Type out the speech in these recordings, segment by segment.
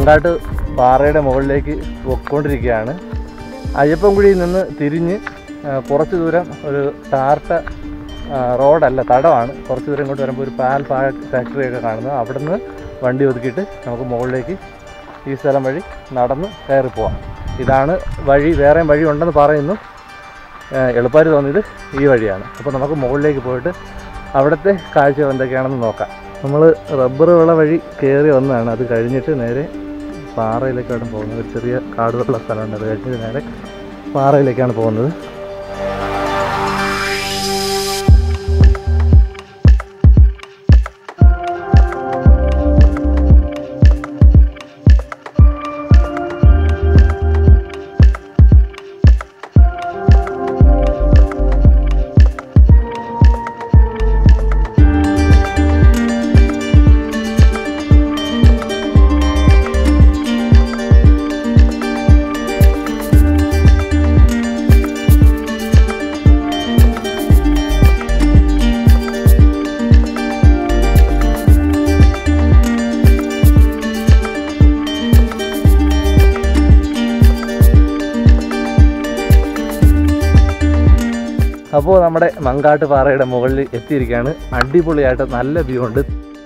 മങ്കാട്ട് പാറയുടെ മുകളിലേക്ക് പൊയ്ക്കൊണ്ടിരിക്കുകയാണ്. അയ്യപ്പൻകുഴിയിൽ നിന്ന് തിരിഞ്ഞ് കുറച്ച് ദൂരം ഒരു ടാർട്ട റോഡല്ല, തടമാണ്. കുറച്ച് ദൂരം ഇങ്ങോട്ട് വരുമ്പോൾ ഒരു പാൽ ഫാക്ടറിയൊക്കെ കാണുന്നത്. അവിടെ നിന്ന് വണ്ടി ഒതുക്കിയിട്ട് നമുക്ക് മുകളിലേക്ക് ഈ സ്ഥലം വഴി നടന്ന് കയറി പോവാം. ഇതാണ് വഴി. വേറെയും വഴി ഉണ്ടെന്ന് പറയുന്നു. എളുപ്പമായിട്ട് തോന്നിയത് ഈ വഴിയാണ്. അപ്പോൾ നമുക്ക് മുകളിലേക്ക് പോയിട്ട് അവിടുത്തെ കാഴ്ച എന്തൊക്കെയാണെന്ന് നോക്കാം. നമ്മൾ റബ്ബർ വിള വഴി കയറി വന്നതാണ്. അത് കഴിഞ്ഞിട്ട് നേരെ പാറയിലേക്കാണ് പോകുന്നത്. ഒരു ചെറിയ കാടുകളുള്ള സ്ഥലമുണ്ട്. അത് കഴിഞ്ഞിട്ട് നേരെ പാറയിലേക്കാണ് പോകുന്നത്. അപ്പോൾ നമ്മുടെ മങ്കാട്ട് പാറയുടെ മുകളിൽ എത്തിയിരിക്കുകയാണ്. അടിപൊളിയായിട്ട് നല്ല വ്യൂ ഉണ്ട്.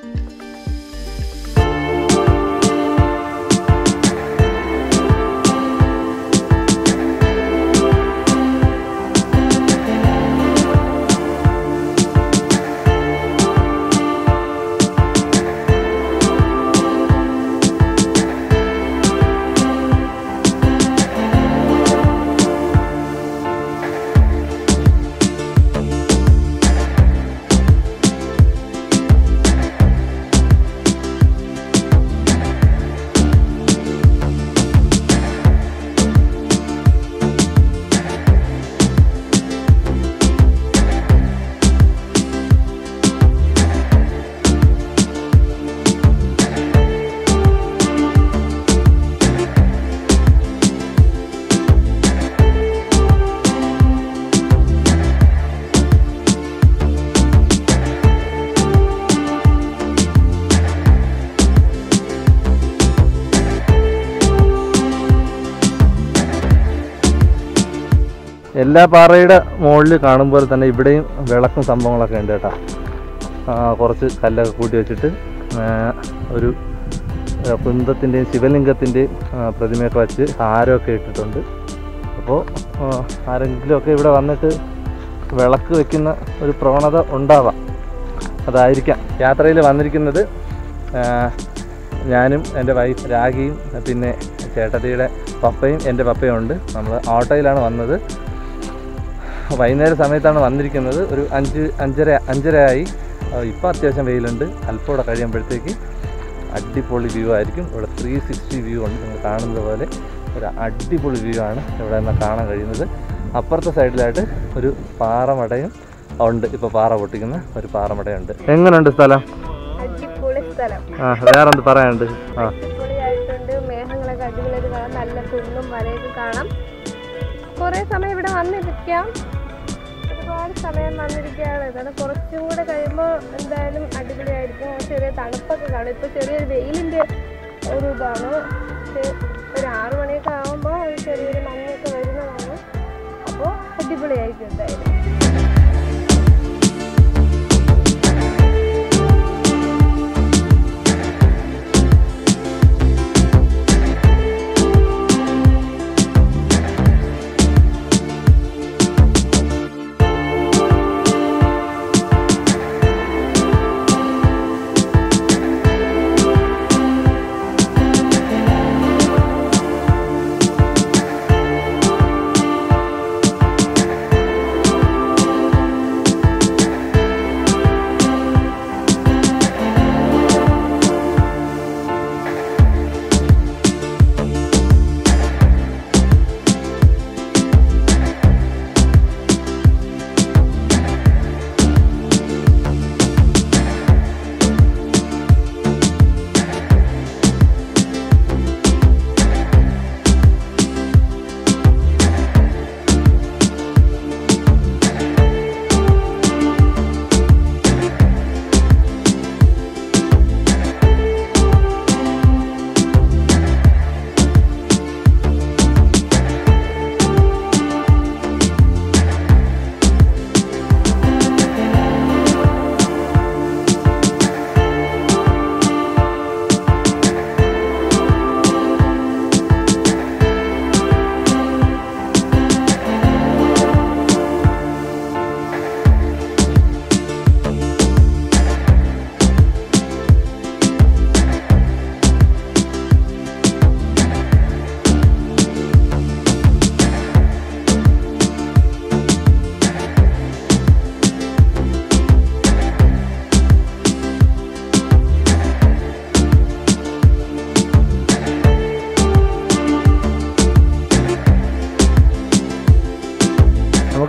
എല്ലാ പാറയുടെ മുകളിൽ കാണുമ്പോൾ തന്നെ ഇവിടെയും വിളക്കും സംഭവങ്ങളൊക്കെ ഉണ്ട് കേട്ടോ. കുറച്ച് കല്ലൊക്കെ കൂട്ടി വെച്ചിട്ട് ഒരു കുന്തത്തിൻ്റെയും ശിവലിംഗത്തിൻ്റെയും പ്രതിമയൊക്കെ വച്ച് ഹാരമൊക്കെ ഇട്ടിട്ടുണ്ട്. അപ്പോൾ ആരെങ്കിലുമൊക്കെ ഇവിടെ വന്നിട്ട് വിളക്ക് വെക്കുന്ന ഒരു പ്രവണത ഉണ്ടാവാം. അതായിരിക്കാം യാത്രയിൽ വന്നിരിക്കുന്നത്. ഞാനും എൻ്റെ വൈഫ് രാഗിയും പിന്നെ ചേട്ടത്തിയുടെ പപ്പയും എൻ്റെ പപ്പയും ഉണ്ട്. നമ്മൾ ഓട്ടോയിലാണ് വന്നത്. വൈകുന്നേര സമയത്താണ് വന്നിരിക്കുന്നത്. ഒരു 5:30 ആയി. ഇപ്പോൾ അത്യാവശ്യം വെയിലുണ്ട്. അല്പം കൂടെ കഴിയുമ്പോഴത്തേക്ക് അടിപൊളി വ്യൂ ആയിരിക്കും. ഇവിടെ 360 വ്യൂ ഉണ്ട്. നിങ്ങൾ കാണുന്നത് പോലെ ഒരു അടിപൊളി വ്യൂ ആണ് ഇവിടെ നിന്ന് കാണാൻ കഴിയുന്നത്. അപ്പുറത്തെ സൈഡിലായിട്ട് ഒരു പാറമടയും ഉണ്ട്. ഇപ്പോൾ പാറ പൊട്ടിക്കുന്ന ഒരു പാറമടയുണ്ട്. എങ്ങനെയുണ്ട് സ്ഥലം? വേറെന്ത് പറയാനുണ്ട്? മേഘങ്ങളൊക്കെ അടിപൊളിയായിട്ട് കാണാം. നല്ല കുന്നും മലയൊക്കെ കാണാം. കുറേ സമയം ഇവിടെ വന്നിരിക്കാം. ഒരുപാട് സമയം വന്നിരിക്കുകയാണ്. ഇതാണ് കുറച്ചും കൂടെ കഴിയുമ്പോൾ എന്തായാലും അടിപൊളിയായിരിക്കും. ചെറിയ തണുപ്പൊക്കെ കാണും. ഇപ്പോൾ ചെറിയൊരു വെയിലിൻ്റെ ഒരു ഇതാണ്. പക്ഷേ ഒരു 6 മണിയൊക്കെ ആകുമ്പോൾ ഒരു ചെറിയൊരു മഞ്ഞൊക്കെ വരുന്നതാണ്. അപ്പോൾ അടിപൊളിയായിരിക്കും എന്തായാലും.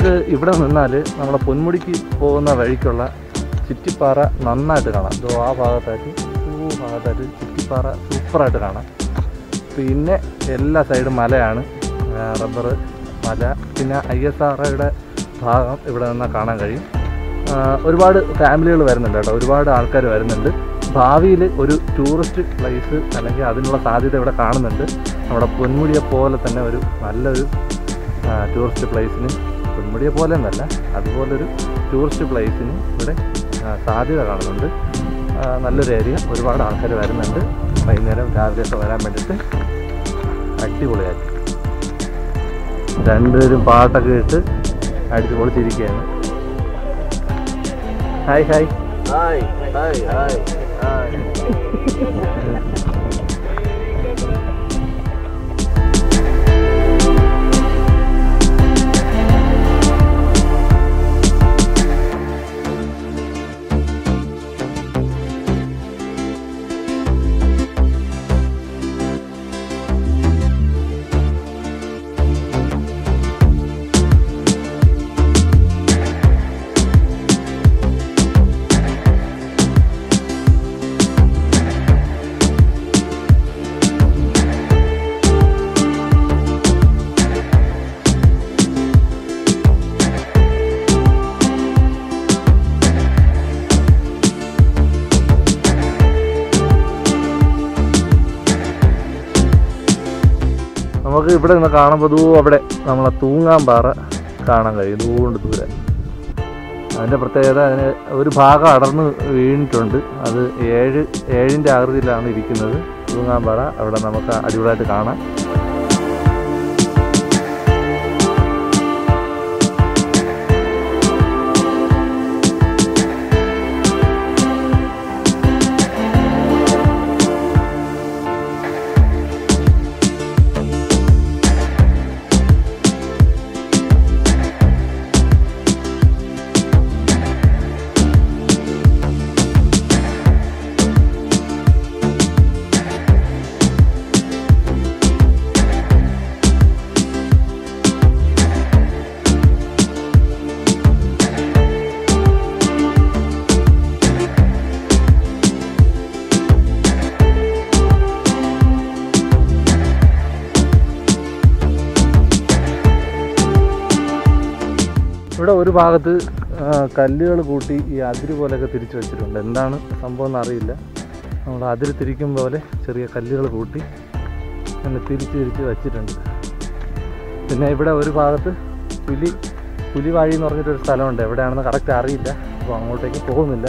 നമുക്ക് ഇവിടെ നിന്നാൽ നമ്മളെ പൊന്മുടിക്ക് പോകുന്ന വഴിക്കുള്ള ചുറ്റിപ്പാറ നന്നായിട്ട് കാണാം. ഇതോ ആ ഭാഗത്തായിട്ട് ചുറ്റിപ്പാറ സൂപ്പറായിട്ട് കാണാം. പിന്നെ എല്ലാ സൈഡും മലയാണ്, റബ്ബർ മല. പിന്നെ ISROയുടെ ഭാഗം ഇവിടെ നിന്നാൽ കാണാൻ കഴിയും. ഒരുപാട് ഫാമിലികൾ വരുന്നുണ്ട് കേട്ടോ, ഒരുപാട് ആൾക്കാർ വരുന്നുണ്ട്. ഭാവിയിൽ ഒരു ടൂറിസ്റ്റ് പ്ലേസ് അല്ലെങ്കിൽ അതിനുള്ള സാധ്യത ഇവിടെ കാണുന്നുണ്ട്. നമ്മുടെ പൊന്മുടിയെ പോലെ തന്നെ ഒരു നല്ലൊരു ടൂറിസ്റ്റ് പ്ലേസിന്, പൊന്മുടിയെ പോലെ എന്നല്ല അതുപോലൊരു ടൂറിസ്റ്റ് പ്ലേസിന് ഇവിടെ സാധ്യത കാണുന്നുണ്ട്. നല്ലൊരു ഏരിയ, ഒരുപാട് ആൾക്കാർ വരുന്നുണ്ട്. വൈകുന്നേരം രാവിലെയൊക്കെ വരാൻ വേണ്ടിയിട്ട് അടിപൊളിയാക്കി. രണ്ടുപേരും പാട്ടൊക്കെ ഇട്ട് അടിച്ചു പൊളിച്ചിരിക്കുകയാണ്. Hi hi hi hi hi hi. നമുക്ക് ഇവിടെ നിന്ന് കാണുമ്പോൾ അവിടെ നമ്മളെ തൂങ്ങാൻപാറ കാണാൻ കഴിയും, ദൂണ്ട് ദൂരെ. അതിൻ്റെ പ്രത്യേകത, അതിന് ഒരു ഭാഗം അടർന്ന് വീണിട്ടുണ്ട്. അത് ഏഴിൻ്റെ ആകൃതിയിലാണ് ഇരിക്കുന്നത് തൂങ്ങാൻപാറ. അവിടെ നമുക്ക് അടിപൊളിയായിട്ട് കാണാം. ഇവിടെ ഒരു ഭാഗത്ത് കല്ലുകൾ കൂട്ടി ഈ അതിര് പോലെയൊക്കെ തിരിച്ചു വെച്ചിട്ടുണ്ട്. എന്താണ് സംഭവം എന്നറിയില്ല. നമ്മൾ അതിര് തിരിക്കും പോലെ ചെറിയ കല്ലുകൾ കൂട്ടി അങ്ങനെ തിരിച്ച് വെച്ചിട്ടുണ്ട്. പിന്നെ ഇവിടെ ഒരു ഭാഗത്ത് പുലിവാഴി എന്ന് പറഞ്ഞിട്ടൊരു സ്ഥലമുണ്ട്. എവിടെയാണെന്ന് കറക്റ്റ് അറിയില്ല, അപ്പോൾ അങ്ങോട്ടേക്ക് പോകുന്നില്ല.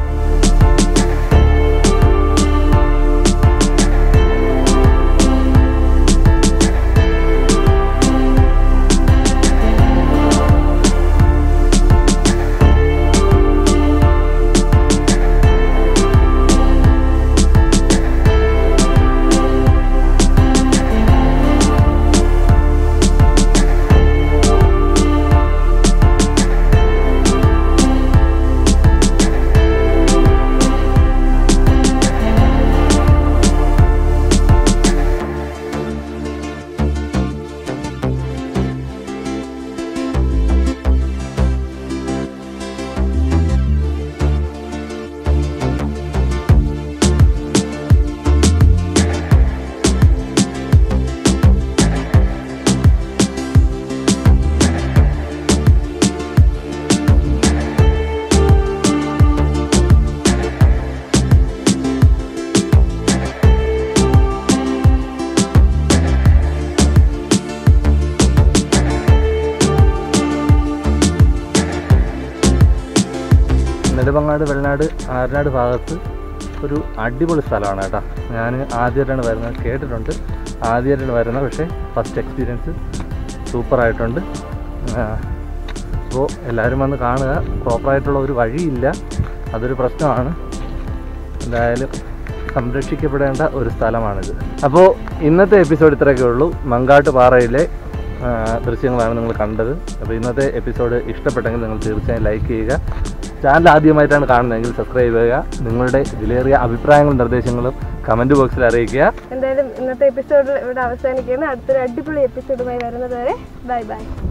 നെടുമങ്ങാട്, വെള്ളനാട്, ആരനാട് ഭാഗത്ത് ഒരു അടിപൊളി സ്ഥലമാണ് കേട്ടോ. ഞാൻ ആദ്യമായിട്ടാണ് വരുന്നത്, കേട്ടിട്ടുണ്ട്, ആദ്യമായിട്ടാണ് വരുന്നത്. പക്ഷേ ഫസ്റ്റ് എക്സ്പീരിയൻസ് സൂപ്പറായിട്ടുണ്ട്. അപ്പോൾ എല്ലാവരും വന്ന് കാണുക. പ്രോപ്പറായിട്ടുള്ള ഒരു വഴിയില്ല, അതൊരു പ്രശ്നമാണ്. എന്തായാലും സംരക്ഷിക്കപ്പെടേണ്ട ഒരു സ്ഥലമാണിത്. അപ്പോൾ ഇന്നത്തെ എപ്പിസോഡ് ഇത്രയൊക്കെ ഉള്ളൂ. മങ്കാട്ട് പാറയിലെ ദൃശ്യങ്ങളാണ് നിങ്ങൾ കണ്ടത്. അപ്പോൾ ഇന്നത്തെ എപ്പിസോഡ് ഇഷ്ടപ്പെട്ടെങ്കിൽ നിങ്ങൾ തീർച്ചയായും ലൈക്ക് ചെയ്യുക. ചാനൽ ആദ്യമായിട്ടാണ് കാണുന്നതെങ്കിൽ സബ്സ്ക്രൈബ് ചെയ്യുക. നിങ്ങളുടെ വിലയേറിയ അഭിപ്രായങ്ങളും നിർദ്ദേശങ്ങളും കമൻറ്റ് ബോക്സിൽ അറിയിക്കുക. എന്തായാലും ഇന്നത്തെ എപ്പിസോഡ് ഇവിടെ അവസാനിക്കുകയാണ്. അടുത്തൊരു അടിപൊളി എപ്പിസോഡുമായി വരുന്നത് വരെ ബൈ ബൈ.